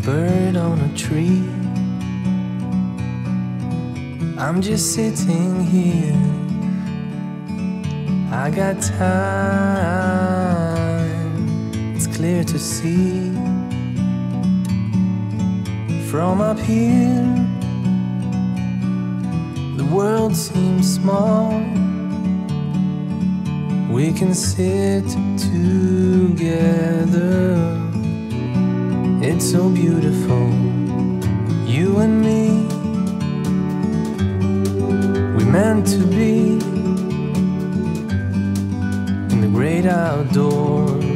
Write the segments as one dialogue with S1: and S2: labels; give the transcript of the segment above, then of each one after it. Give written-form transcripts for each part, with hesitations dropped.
S1: bird on a tree. I'm just sitting here, I got time, it's clear to see. From up here, the world seems small. We can sit together, it's so beautiful, you and me. We meant to be in the great outdoors,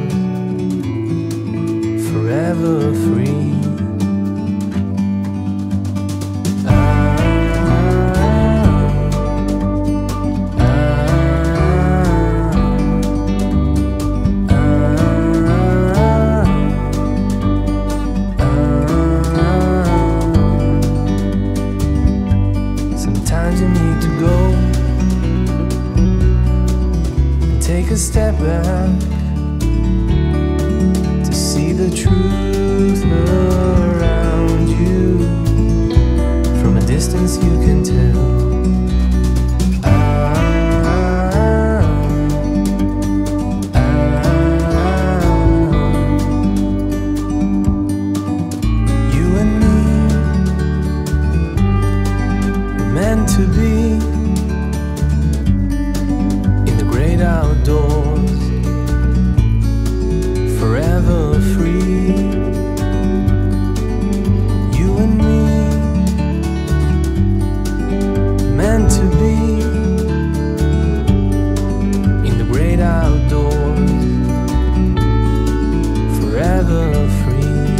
S1: forever free. Sometimes you need to go and take a step back to see the truth around you. From a distance you can tell. You and me were meant to be in the great outdoors, forever free. You and me, meant to be in the great outdoors, forever free.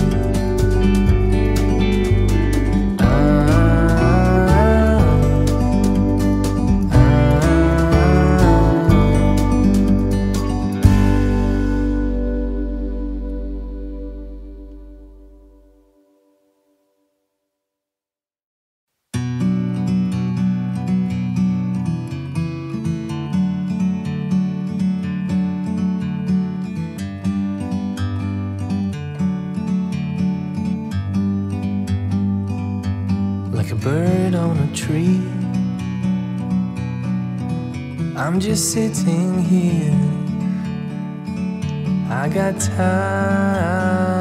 S1: Like a bird on a tree, I'm just sitting here, I got time.